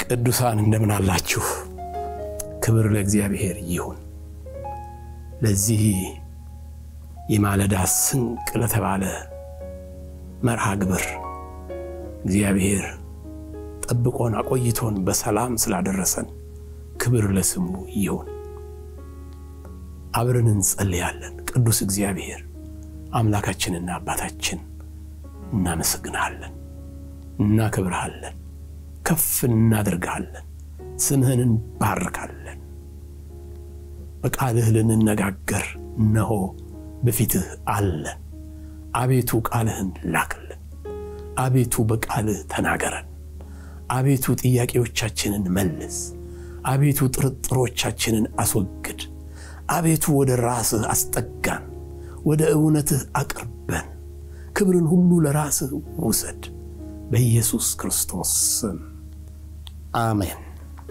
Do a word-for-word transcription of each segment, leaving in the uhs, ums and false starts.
ቅዱሳን እንደምን አላችሁ ክብር ለእግዚአብሔር ይሁን ለዚህ የማለዳ ስንቅ ለተባለ መርሃ ግብር እግዚአብሔር ጠብቆን አቆይቶን በሰላም ስላደረሰን ክብር ለስሙ ይሁን አብረን እንጸልያለን ቅዱስ እግዚአብሔር አምላካችንና አባታችን እናመሰግናለን እናከብርሃለን ከፍ እናደርጋለን ስምህን እንባርካለን በቃልህ ልንነጋገር ነው በፊትህ አለን አቤቱ ቃልህን ላክልን አቤቱ በቃልህ ተናገረን አቤቱ ጥያቄዎቻችንን መልስ አቤቱ ጥርጥሮቻችንን አስወግድ አቤቱ ወደ ራስህ አስጠጋን ወደ እውነትህ አቅርበን ክብርን ሁሉ ለራስህ ውሰድ በኢየሱስ ክርስቶስ ስም አሜን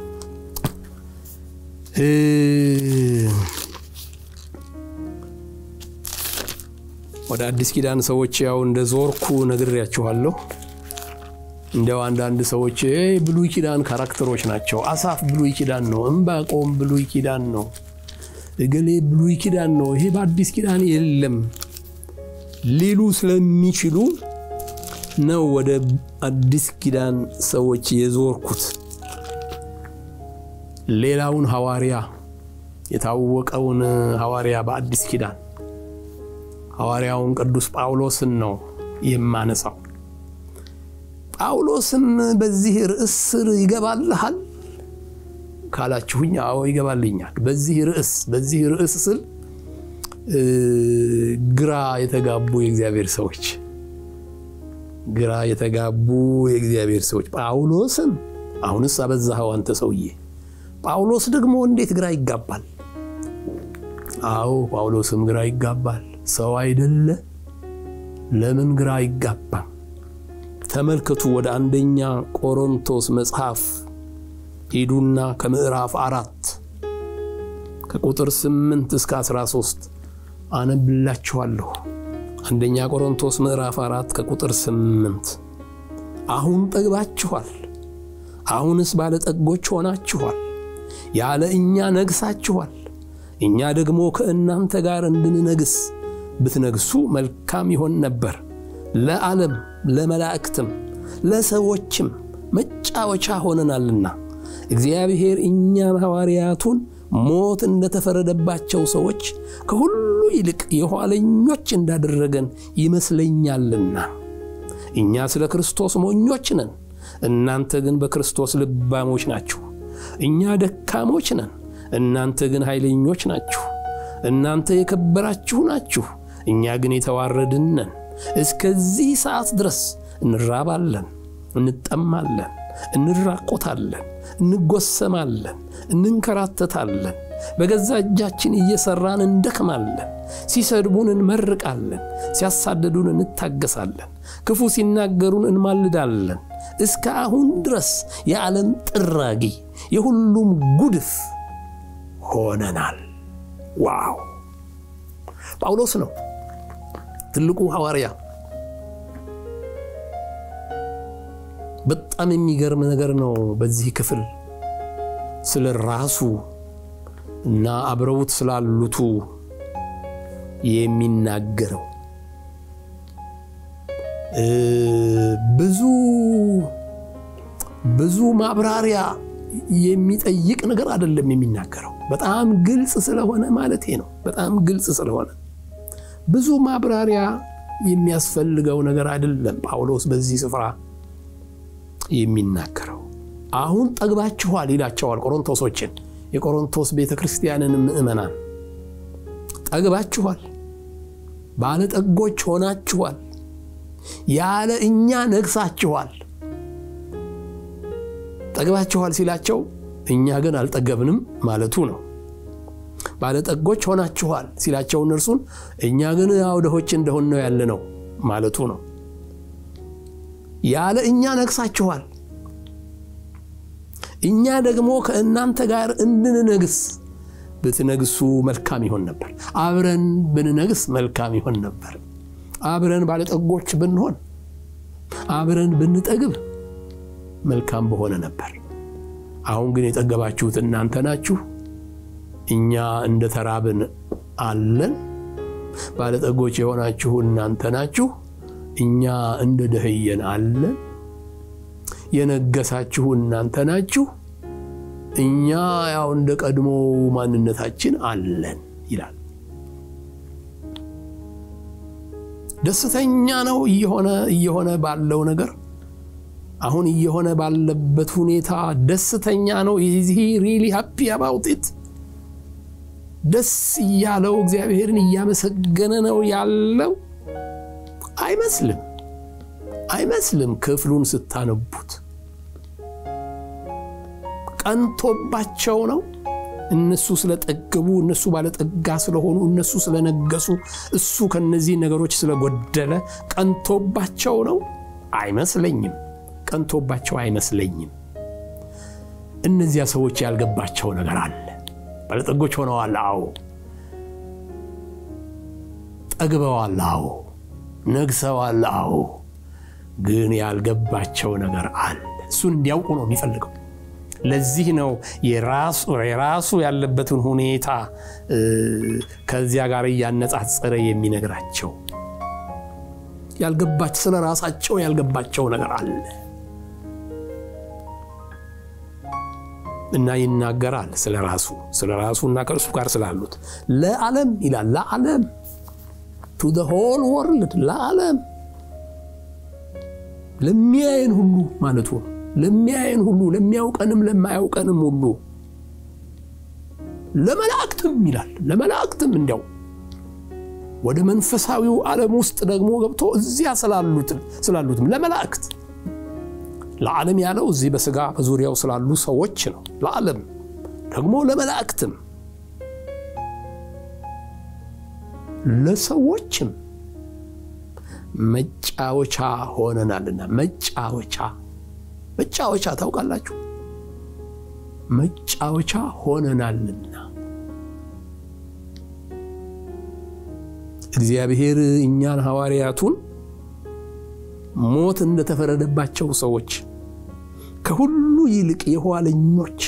ወደ አዲስ ኪዳን ሰዎች ያው እንደ ዞርኩ ነግሬያችኋለሁ እንደው አንዳንድ ሰዎች ብሉይ ኪዳን ካራክተሮች ናቸው አሳፍ ብሉይ ኪዳን ነው እንባቆም ብሉይ ኪዳን ነው እገሌ ብሉይ ኪዳን ነው ይሄ በአዲስ ኪዳን የለም ሊሉ ስለሚችሉ ነው ወደ አዲስ ኪዳን ሰዎች የዞርኩት ሌላውን ሐዋሪያ የታወቀውን ሐዋሪያ በአዲስ ኪዳን ሐዋሪያውን ቅዱስ ጳውሎስን ነው የማነሳው ጳውሎስም በዚህ ርዕስ ስር ይገባልሃል ካላችሁኝ አዎ ይገባልኛል በዚህ ርዕስ በዚህ ርዕስ ስል ግራ የተጋቡ የእግዚአብሔር ሰዎች ግራ የተጋቡ የእግዚአብሔር ሰዎች ጳውሎስን አሁንስ አበዛኸው አንተ ሰውዬ ጳውሎስ ደግሞ እንዴት ግራ ይጋባል አዎ ጳውሎስም ግራ ይጋባል ሰው አይደለ ለምን ግራ ይጋባል ተመልከቱ ወደ አንደኛ ቆሮንቶስ መጽሐፍ ሄዱና ከምዕራፍ አራት ከቁጥር ስምንት እስከ አስራ ሶስት አነብላችኋለሁ አንደኛ ቆሮንቶስ ምዕራፍ አራት ከቁጥር ስምንት አሁን ጠግባችኋል አሁንስ ባለጠጎች ሆናችኋል ያለ እኛ ነግሳችኋል እኛ ደግሞ ከእናንተ ጋር እንድንነግስ ብትነግሱ መልካም ይሆን ነበር ለዓለም ለመላእክትም ለሰዎችም መጫወቻ ሆነናልና እግዚአብሔር እኛን ሐዋርያቱን ሞት እንደተፈረደባቸው ሰዎች ከሁሉ ይልቅ የኋለኞች እንዳደረገን ይመስለኛልና እኛ ስለ ክርስቶስ ሞኞች ነን እናንተ ግን በክርስቶስ ልባሞች ናችሁ እኛ ደካሞች ነን እናንተ ግን ኃይለኞች ናችሁ እናንተ የከበራችሁ ናችሁ እኛ ግን የተዋረድን ነን እስከዚህ ሰዓት ድረስ እንራባለን እንጠማለን እንራቆታለን እንጎሰማለን እንንከራተታለን በገዛ እጃችን እየሰራን እንደከማለን ሲሰድቡን እንመርቃለን ሲያሳደዱን እንታገሳለን ክፉ ሲናገሩን እንማልዳለን እስከ አሁን ድረስ የዓለም ጥራጊ የሁሉም ጉድፍ ሆነናል ዋው ጳውሎስ ነው ትልቁ ሐዋርያ በጣም የሚገርም ነገር ነው በዚህ ክፍል ስለ ራሱ እና አብረውት ስላሉቱ የሚናገረው ብዙ ብዙ ማብራሪያ የሚጠይቅ ነገር አይደለም የሚናገረው በጣም ግልጽ ስለሆነ ማለት ነው በጣም ግልጽ ስለሆነ ብዙ ማብራሪያ የሚያስፈልገው ነገር አይደለም ጳውሎስ በዚህ ስፍራ የሚናገረው አሁን ጠግባችኋል ይላቸዋል ቆሮንቶሶችን የቆሮንቶስ ቤተክርስቲያንን ምእመናን ጠግባችኋል ባለጠጎች ሆናችኋል ያለ እኛ ነግሳችኋል ጠግባችኋል ሲላቸው እኛ ግን አልጠገብንም ማለቱ ነው ባለጠጎች ሆናችኋል ሲላቸው እነርሱን እኛ ግን አውደሆች እንደሆነ ነው ያለነው ማለቱ ነው ያለ እኛ ነግሳችኋል እኛ ደግሞ ከእናንተ ጋር እንድንነግስ ብትነግሱ መልካም ይሆን ነበር አብረን ብንነግስ መልካም ይሆን ነበር አብረን ባለጠጎች ብንሆን አብረን ብንጠግብ መልካም በሆነ ነበር አሁን ግን የተጠገባችሁት እናንተ ናችሁ እኛ እንደ ተራብን አለን ባለጠጎች የሆናችሁ እናንተ ናችሁ እኛ እንደ ደህየን አለን የነገሳችሁ እናንተ ናችሁ እኛ ያው እንደ ቀድሞ ማንነታችን አለን ይላል ደስተኛ ነው እየሆነ እየሆነ ባለው ነገር አሁን እየሆነ ባለበት ሁኔታ ደስተኛ ነው is he really happy about it ደስ ያለው እግዚአብሔርን ያመሰገነ ነው ያለው አይመስልም አይመስልም ክፍሉን ስታነቡት ቀንቶባቸው ነው እነሱ ስለጠገቡ እነሱ ባለጠጋ ስለሆኑ እነሱ ስለነገሱ እሱ ከነዚህ ነገሮች ስለጎደለ ቀንቶባቸው ነው አይመስለኝም ቀንቶባቸው አይመስለኝም እነዚያ ሰዎች ያልገባቸው ነገር አለ ባለጠጎች ሆነዋል አዎ ጠግበዋል አዎ ነግሰዋል አዎ ግን ያልገባቸው ነገር አለ እሱን እንዲያውቁ ነው የሚፈልገው ለዚህ ነው የራሱ የራሱ ያለበትን ሁኔታ ከዚያ ጋር ያነጻጸረ የሚነግራቸው ያልገባቸው ስለራሳቸው ያልገባቸው ነገር አለ እና ይናገራል ስለራሱ ስለራሱና ከእርሱ ጋር ስላሉት ለዓለም ይላል ለዓለም to the whole world ለዓለም ለሚያየን ሁሉ ማለት ነው ለሚያየን ሁሉ ለሚያውቀንም ለማያውቀንም ሁሉ ለመላእክትም ይላል ለመላእክትም እንዲያው ወደ መንፈሳዊው ዓለም ውስጥ ደግሞ ገብቶ እዚያ ስላሉት ስላሉት ለመላእክት ለዓለም ያለው እዚህ በስጋ በዙሪያው ስላሉ ሰዎች ነው ለዓለም ደግሞ ለመላእክትም ለሰዎችም መጫወቻ ሆነናልና መጫወቻ መጫወቻ ታውቃላችሁ መጫወቻ ሆነናልና እግዚአብሔር እኛን ሐዋርያቱን ሞት እንደተፈረደባቸው ሰዎች ከሁሉ ይልቅ የኋለኞች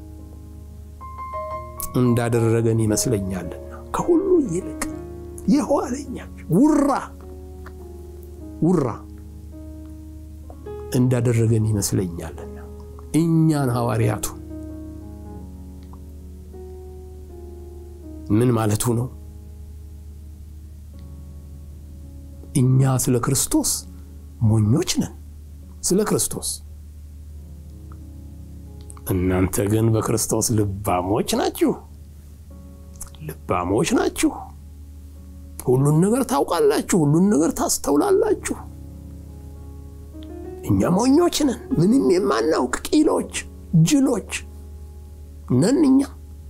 እንዳደረገን ይመስለኛልና ከሁሉ ይልቅ የኋለኞች ውራ ውራ እንዳደረገን ይመስለኛልና እኛን ሐዋርያቱ ምን ማለቱ ነው እኛ ስለ ክርስቶስ ሞኞች ነን ስለ ክርስቶስ እናንተ ግን በክርስቶስ ልባሞች ናችሁ ልባሞች ናችሁ ሁሉን ነገር ታውቃላችሁ ሁሉን ነገር ታስተውላላችሁ እኛ ሞኞች ነን ምንም የማናውቅ ቂሎች ጅሎች ነን እኛ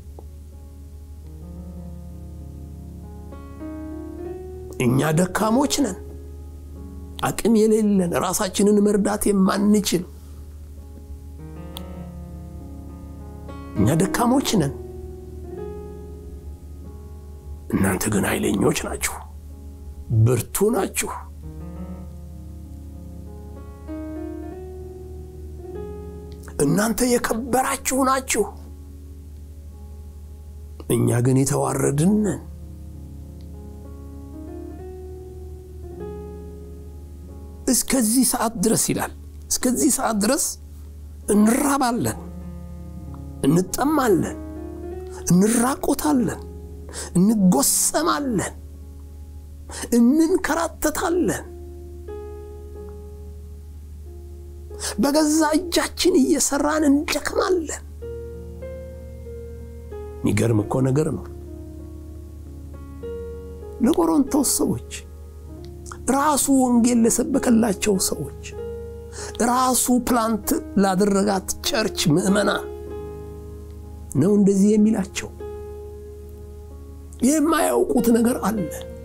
እኛ ደካሞች ነን አቅም የሌለን ራሳችንን መርዳት የማንችል እኛ ደካሞች ነን እናንተ ግን ኃይለኞች ናችሁ ብርቱ ናችሁ እናንተ የከበራችሁ ናችሁ እኛ ግን የተዋረድን ነን እስከዚህ ሰዓት ድረስ ይላል እስከዚህ ሰዓት ድረስ እንራባለን እንጠማለን እንራቆታለን እንጎሰማለን እንንከራተታለን በገዛ እጃችን እየሰራን እንደከማለን ንገርም እኮ ነገር ነው ለቆሮንቶስ ሰዎች ራሱ ወንጌል ለሰበከላቸው ሰዎች ራሱ ፕላንት ላደረጋት ቸርች ምእመና ነው እንደዚህ የሚላቸው የማያውቁት ነገር አለ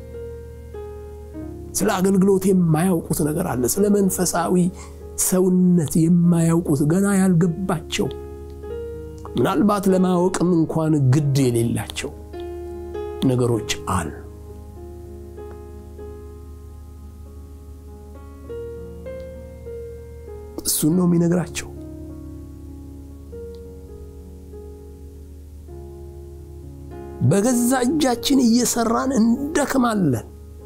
ስለ አገልግሎት የማያውቁት ነገር አለ ስለ መንፈሳዊ ሰውነት የማያውቁት ገና ያልገባቸው ምናልባት ለማወቅም እንኳን ግድ የሌላቸው ነገሮች አሉ እሱ ነው የሚነግራቸው በገዛ እጃችን እየሰራን እንደከማለን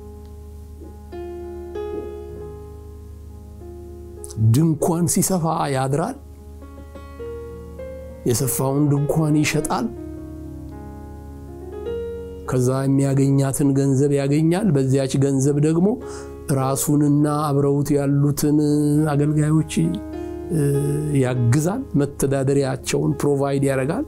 ድንኳን ሲሰፋ ያድራል የሰፋውን ድንኳን ይሸጣል ከዛ የሚያገኛትን ገንዘብ ያገኛል በዚያች ገንዘብ ደግሞ ራሱንና አብረውት ያሉትን አገልጋዮች ያግዛል መተዳደሪያቸውን ፕሮቫይድ ያደርጋል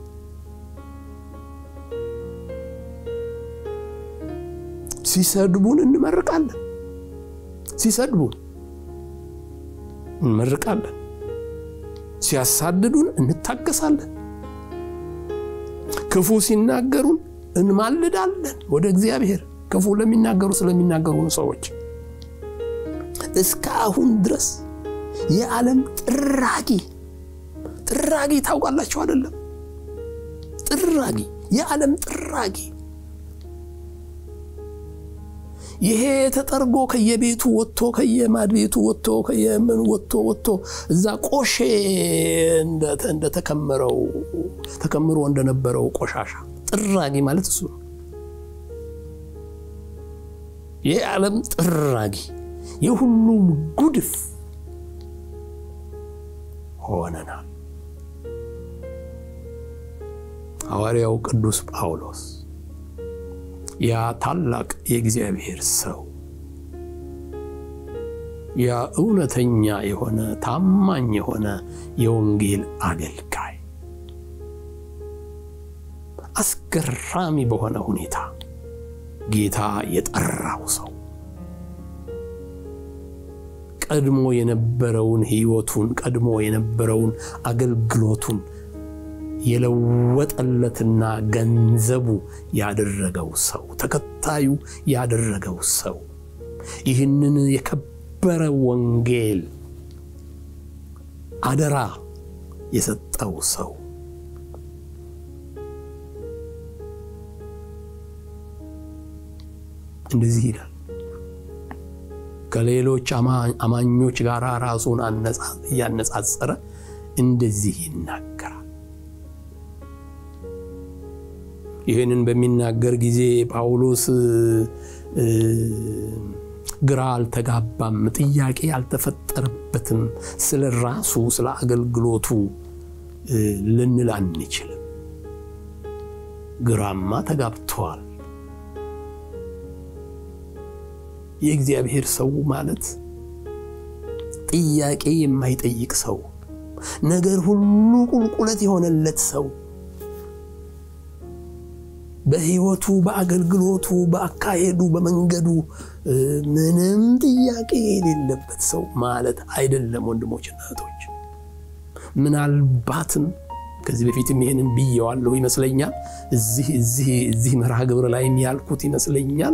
ሲሰድቡን እንመርቃለን ሲሰድቡን እንመርቃለን ሲያሳድዱን እንታገሳለን ክፉ ሲናገሩን እንማልዳለን ወደ እግዚአብሔር ክፉ ለሚናገሩ ስለሚናገሩን ሰዎች እስካሁን ድረስ የዓለም ጥራጊ ጥራጊ ታውቃላችሁ አይደለም ጥራጊ የዓለም ጥራጊ ይሄ ተጠርጎ ከየቤቱ ወጥቶ ከየማድቤቱ ወጥቶ ከየምን ወጥቶ ወጥቶ እዛ ቆሼ እንደ እንደ ተከመረው ተከምሮ እንደነበረው ቆሻሻ ጥራጊ ማለት እሱ የዓለም ጥራጊ የሁሉም ጉድፍ ሆነናል ሐዋርያው ቅዱስ ጳውሎስ ያ ታላቅ የእግዚአብሔር ሰው ያ እውነተኛ የሆነ ታማኝ የሆነ የወንጌል አገልጋይ አስገራሚ በሆነ ሁኔታ ጌታ የጠራው ሰው ቀድሞ የነበረውን ህይወቱን ቀድሞ የነበረውን አገልግሎቱን የለወጠለትና ገንዘቡ ያደረገው ሰው ተከታዩ ያደረገው ሰው ይህንን የከበረ ወንጌል አደራ የሰጠው ሰው እንደዚህ ይላል ከሌሎች አማኞች ጋር ራሱን አነጻ ያነጻጸረ እንደዚህ ይናገራል ይሄንን በሚናገር ጊዜ ጳውሎስ ግራ አልተጋባም ጥያቄ አልተፈጠረበትም ስለራሱ ስለ አገልግሎቱ ልንል አንችልም ግራማ ተጋብቷል የእግዚአብሔር ሰው ማለት ጥያቄ የማይጠይቅ ሰው ነገር ሁሉ ቁልቁለት የሆነለት ሰው በህይወቱ በአገልግሎቱ በአካሄዱ በመንገዱ ምንም ጥያቄ የሌለበት ሰው ማለት አይደለም ወንድሞችና እህቶች ምናልባትም ከዚህ በፊትም ይሄንን ቢያዋለው ይመስለኛል እዚህ እዚህ እዚህ መርሃ ግብር ላይ የሚያልኩት ይመስለኛል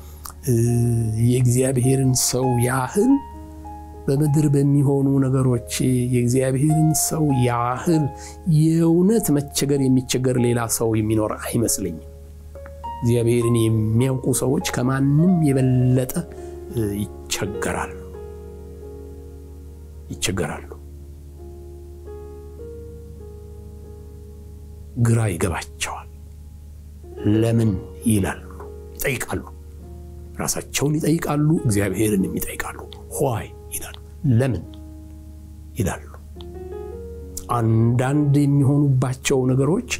የእግዚአብሔርን ሰው ያህል በመድር በሚሆኑ ነገሮች የእግዚአብሔርን ሰው ያህል የእውነት መቸገር የሚቸገር ሌላ ሰው የሚኖር አይመስለኝም እግዚአብሔርን የሚያውቁ ሰዎች ከማንም የበለጠ ይቸገራሉ ይቸገራሉ ግራ ይገባቸዋል ለምን ይላሉ ይጠይቃሉ ራሳቸውን ይጠይቃሉ እግዚአብሔርንም ይጠይቃሉ why ይላሉ ለምን ይላሉ አንዳንድ የሚሆኑባቸው ነገሮች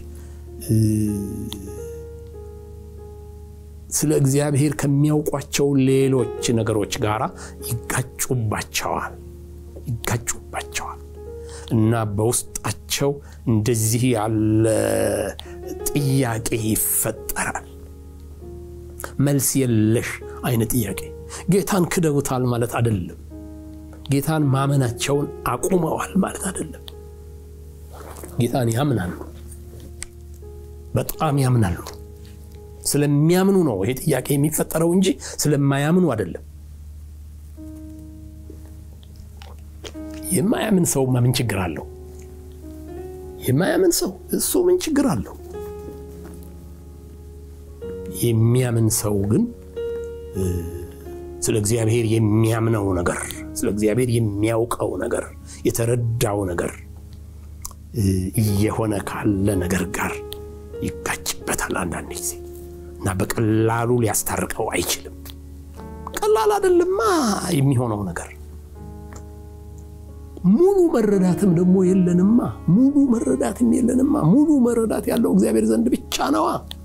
ስለ እግዚአብሔር ከሚያውቋቸው ሌሎች ነገሮች ጋራ ይጋጩባቸዋል ይጋጩባቸዋል እና በውስጣቸው እንደዚህ ያለ ጥያቄ ይፈጠራል መልስ የለሽ አይነት ጥያቄ ጌታን ክደውታል ማለት አይደለም ጌታን ማመናቸውን አቁመዋል ማለት አይደለም ጌታን ያምናሉ በጣም ያምናሉ ስለሚያምኑ ነው ይሄ ጥያቄ የሚፈጠረው እንጂ ስለማያምኑ አይደለም የማያምን ሰው ምን ችግር አለው የማያምን ሰው እሱ ምን ችግር አለው የሚያምን ሰው ግን ስለ እግዚአብሔር የሚያምነው ነገር ስለ እግዚአብሔር የሚያውቀው ነገር የተረዳው ነገር እየሆነ ካለ ነገር ጋር ይጋጭበታል አንዳንድ ጊዜ እና በቀላሉ ሊያስታርቀው አይችልም ቀላል አይደለማ የሚሆነው ነገር ሙሉ መረዳትም ደግሞ የለንማ ሙሉ መረዳትም የለንማ ሙሉ መረዳት ያለው እግዚአብሔር ዘንድ ብቻ ነው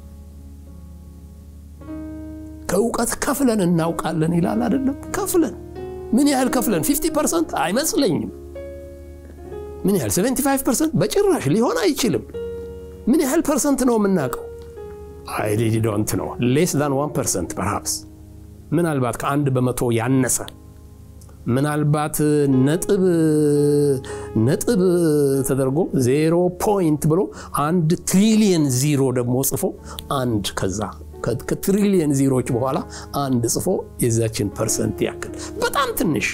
ከውቀት ከፍለን እናውቃለን ይላል አይደለም ከፍለን ምን ያህል ከፍለን fifty percent አይመስለኝም ምን ያህል seventy-five percent በጭራሽ ሊሆን አይችልም ምን ያህል percent ነው የምናውቀው I really don't know less than one percent perhaps ምናልባት ከአንድ በመቶ ያነሰ ምናልባት ነጥብ ነጥብ ተደርጎ zero point ብሎ አንድ ትሪሊየን ዜሮ ደግሞ ጽፎ አንድ ከዛ ከትሪሊየን ዜሮዎች በኋላ አንድ ጽፎ የዛችን ፐርሰንት ያክል በጣም ትንሽ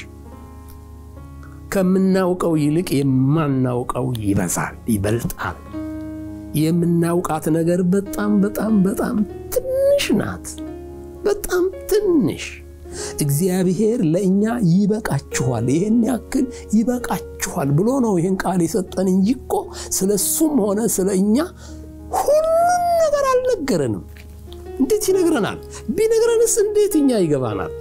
ከምናውቀው ይልቅ የማናውቀው ይበዛል ይበልጣል የምናውቃት ነገር በጣም በጣም በጣም ትንሽ ናት በጣም ትንሽ እግዚአብሔር ለኛ ይበቃችኋል ይሄን ያክል ይበቃችኋል ብሎ ነው ይሄን ቃል የሰጠን እንጂኮ ስለሱም ሆነ ስለኛ ሁሉ ነገር አልነገረንም እንዴት ይነግረናል ቢነግረንስ እንዴት እኛ ይገባናል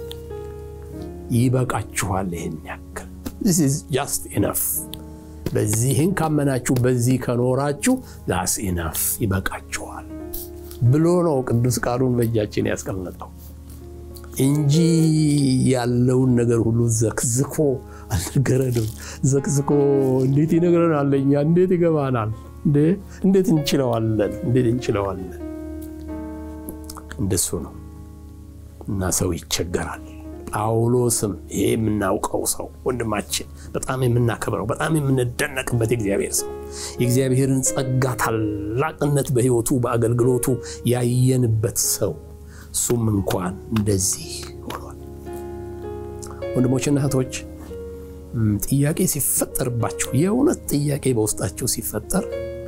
ይበቃችኋል ይሄን ያክል this is just enough በዚህን ካመናችሁ በዚህ ከኖራችሁ that's enough ይበቃችኋል ብሎ ነው ቅዱስ ቃሉን በእጃችን ያስቀመጠው እንጂ ያለውን ነገር ሁሉ ዘክዝኮ አልነገረንም ዘክዝኮ እንዴት ይነግረናል ለኛ እንዴት ይገባናል እንዴ እንዴት እንችለዋለን እንዴት እንችለዋለን እንደሱ ነው እና ሰው ይቸገራል ጳውሎስም ይሄ የምናውቀው ሰው ወንድማችን በጣም የምናከብረው በጣም የምንደነቅበት እግዚአብሔር ሰው የእግዚአብሔርን ጸጋ ታላቅነት በህይወቱ በአገልግሎቱ ያየንበት ሰው ሱም እንኳን እንደዚህ ሆኗል ወንድሞችና እህቶች ጥያቄ ሲፈጠርባችሁ የእውነት ጥያቄ በውስጣችሁ ሲፈጠር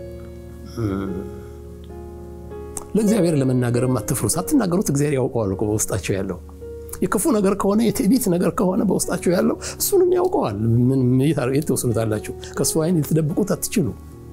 ለእግዚአብሔር ለመናገር ማትፍሩ ሳትናገሩት እግዚአብሔር ያውቀዋል እኮ በውስጣችሁ ያለው የክፉ ነገር ከሆነ የትዕቢት ነገር ከሆነ በውስጣችሁ ያለው እሱንም ያውቀዋል ምን ይተወስሉታላችሁ ከሱ አይን ልትደብቁት አትችሉ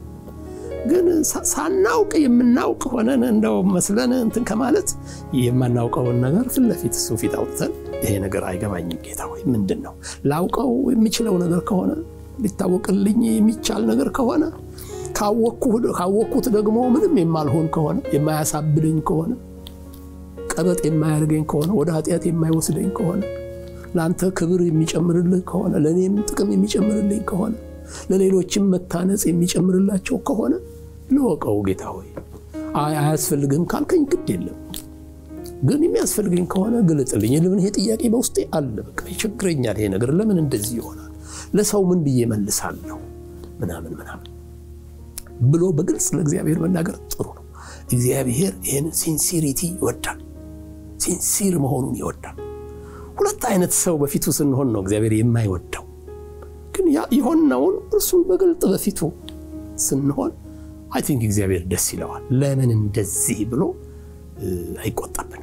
ግን ሳናውቅ የምናውቅ ሆነን እንደው መስለን እንትን ከማለት የማናውቀውን ነገር ፍለፊት እሱ ፊት አውጥተን ይሄ ነገር አይገባኝም ጌታ ወይ ምንድነው ላውቀው የሚችለው ነገር ከሆነ ሊታወቅልኝ የሚቻል ነገር ከሆነ ካወቅኩት ካወቅኩት ደግሞ ምንም የማልሆን ከሆነ የማያሳብደኝ ከሆነ ቀበጥ የማያርገኝ ከሆነ ወደ ኃጢአት የማይወስደኝ ከሆነ ላንተ ክብር የሚጨምርልህ ከሆነ ለኔም ጥቅም የሚጨምርልኝ ከሆነ ለሌሎችም መታነጽ የሚጨምርላቸው ከሆነ ለወቀው ጌታ ሆይ አይ አያስፈልግም ካልከኝ ግድ የለም ግን የሚያስፈልገኝ ከሆነ ግለጥልኝ ለምን ይሄ ጥያቄ በውስጤ አለ በቃ ይቸግረኛል ይሄ ነገር ለምን እንደዚህ ይሆናል ለሰው ምን ብዬ መልሳለሁ ምናምን ምናምን ብሎ በግልጽ ለእግዚአብሔር መናገር ጥሩ ነው እግዚአብሔር ይሄን ሲንሲሪቲ ይወዳል ሲንሲር መሆኑን ይወዳል ሁለት አይነት ሰው በፊቱ ስንሆን ነው እግዚአብሔር የማይወደው ግን ያ ይሆንነው እርሱን በግልጥ በፊቱ ስንሆን I think እግዚአብሔር ደስ ይለዋል ለምን እንደዚህ ብሎ አይቆጣብንም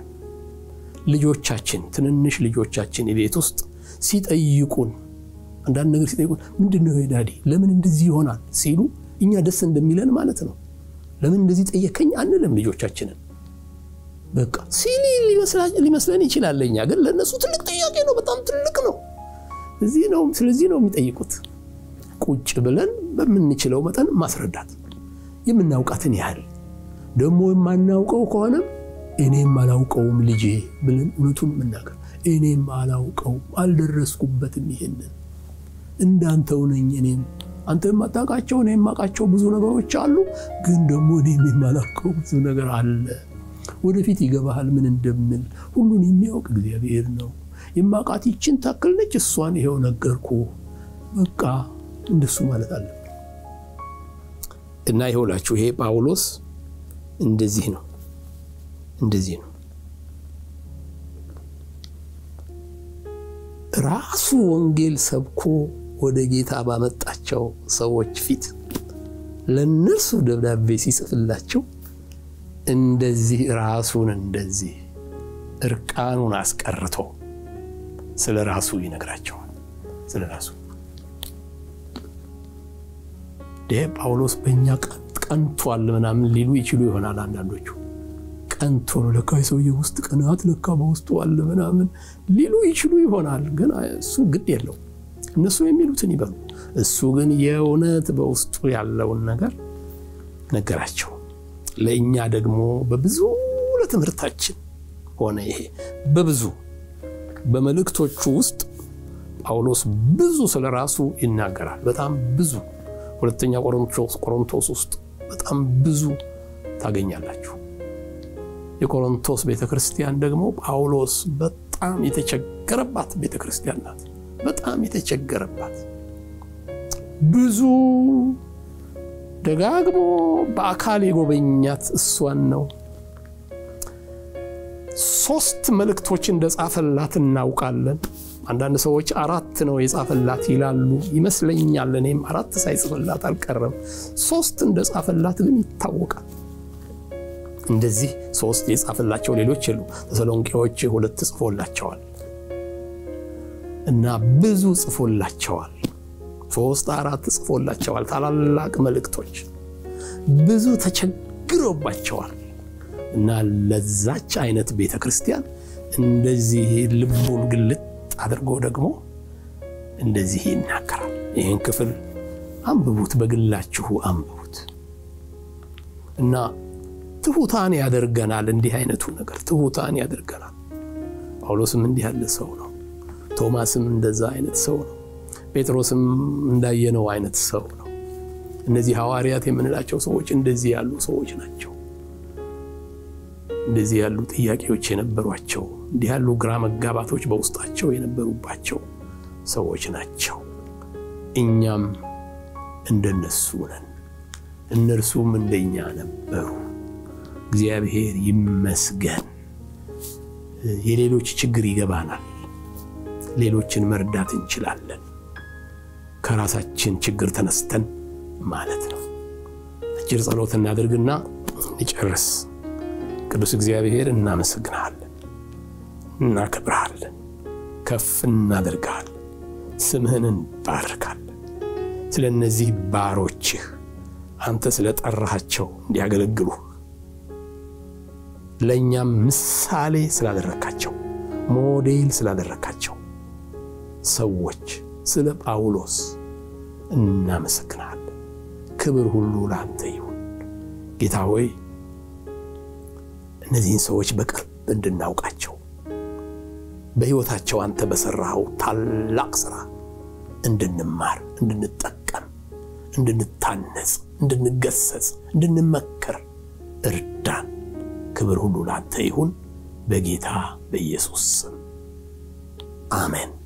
ልጆቻችን ትንንሽ ልጆቻችን ቤት ውስጥ ሲጠይቁን አንዳንድ ነገር ሲጠይቁን ምንድነው ዳዲ ለምን እንደዚህ ይሆናል ሲሉ እኛ ደስ እንደሚለን ማለት ነው ለምን እንደዚህ ጠየከኝ አንልም ልጆቻችንን በቃ ሲሊ ሊመስለን ይችላል ለኛ ግን ለነሱ ትልቅ ጥያቄ ነው በጣም ትልቅ ነው እዚህ ነው ስለዚህ ነው የሚጠይቁት ቁጭ ብለን በመንችለው መጠን ማስረዳት የምናውቃትን ያህል ደሞ የማናውቀው ከሆነ እኔም አላውቀውም ልጄ ብለን እውነቱን መናገር እኔም አላውቀው አልደረስኩበትም ይሄንን እንዳንተው ነኝ እኔም አንተም አጣቃቸው እኔም ማቃቸው ብዙ ነገሮች አሉ ግን ደሞ እኔም የማላውቀው ብዙ ነገር አለ ወደፊት ይገባሃል ምን እንደምን ሁሉን የሚያውቅ እግዚአብሔር ነው የማቃት ይችን ታክል ነች እሷን ይሄው ነገርኩ በቃ እንደሱ ማለት አለ እና ይሆላችሁ ይሄ ጳውሎስ እንደዚህ ነው እንደዚህ ነው ራሱ ወንጌል ሰብኮ ወደ ጌታ ባመጣቸው ሰዎች ፊት ለነሱ ደብዳቤ ሲጽፍላቸው እንደዚህ ራሱን እንደዚህ እርቃኑን አስቀርቶ ስለራሱ ይነግራቸዋል ስለራሱ ደ ጳውሎስ በእኛ ቀንቷል ምናምን ሊሉ ይችሉ ይሆናል አንዳንዶቹ ቀንቶ ለካ ሰውዬ ውስጥ ቀናት ለካ በውስጡ አለ ምናምን ሊሉ ይችሉ ይሆናል ግን እሱ ግድ የለው እነሱ የሚሉትን ይበሉ እሱ ግን የእውነት በውስጡ ያለውን ነገር ነገራቸው ለኛ ደግሞ በብዙ ለትምህርታችን ሆነ ይሄ በብዙ በመልእክቶቹ ውስጥ ጳውሎስ ብዙ ስለራሱ ይናገራል በጣም ብዙ ሁለተኛ ቆሮንቶስ ቆሮንቶስ ውስጥ በጣም ብዙ ታገኛላችሁ የቆሮንቶስ ቤተክርስቲያን ደግሞ ጳውሎስ በጣም የተቸገረባት ቤተክርስቲያን ናት በጣም የተቸገረባት ብዙ ደጋግሞ በአካል የጎበኛት እሷን ነው ሶስት መልእክቶች እንደጻፈላት እናውቃለን አንዳንድ ሰዎች አራት ነው የጻፈላት ይላሉ ይመስለኛል እኔም አራት ሳይጽፍላት አልቀረም ሶስት እንደጻፈላት ግን ይታወቃል እንደዚህ ሶስት የጻፈላቸው ሌሎች ይሉ ተሰሎንቄዎች ሁለት ጽፎላቸዋል እና ብዙ ጽፎላቸዋል ሶስት አራት ጽፎላቸዋል ታላላቅ መልእክቶች ብዙ ተቸግሮባቸዋል እና ለዛች አይነት ቤተክርስቲያን እንደዚህ ልቡን ግልጥ አድርጎ ደግሞ እንደዚህ ይናገራል ይሄን ክፍል አንብቡት በግላችሁ አንብቡት እና ትሁታን ያደርገናል እንዲህ አይነቱ ነገር ትሁታን ያደርገናል ጳውሎስም እንዲህ ያለ ሰው ነው ቶማስም እንደዛ አይነት ሰው ነው ጴጥሮስም እንዳየነው አይነት ሰው ነው እነዚህ ሐዋርያት የምንላቸው ሰዎች እንደዚህ ያሉ ሰዎች ናቸው እንደዚህ ያሉ ጥያቄዎች የነበሯቸው እንዲህ ያሉ ግራ መጋባቶች በውስጣቸው የነበሩባቸው ሰዎች ናቸው እኛም እንደነሱ ነን እነርሱም እንደኛ ነበሩ እግዚአብሔር ይመስገን የሌሎች ችግር ይገባናል ሌሎችን መርዳት እንችላለን ከራሳችን ችግር ተነስተን ማለት ነው አጭር ጸሎት እናድርግና እንጨርስ ቅዱስ እግዚአብሔር እናመሰግናለን እናከብራለን ከፍ እናደርጋለን ስምህን እንባርካለን ስለነዚህ ባሮችህ አንተ ስለጠራሃቸው እንዲያገለግሉ ለኛም ምሳሌ ስላደረካቸው ሞዴል ስላደረካቸው ሰዎች ስለ ጳውሎስ እናመሰግናለን ክብር ሁሉ ላንተ ይሁን ጌታ ሆይ እነዚህን ሰዎች በቅርብ እንድናውቃቸው በህይወታቸው አንተ በሰራው ታላቅ ሥራ እንድንማር እንድንጠቀም እንድንታነጽ እንድንገሰጽ እንድንመከር እርዳን ክብር ሁሉ ላንተ ይሁን በጌታ በኢየሱስ ስም አሜን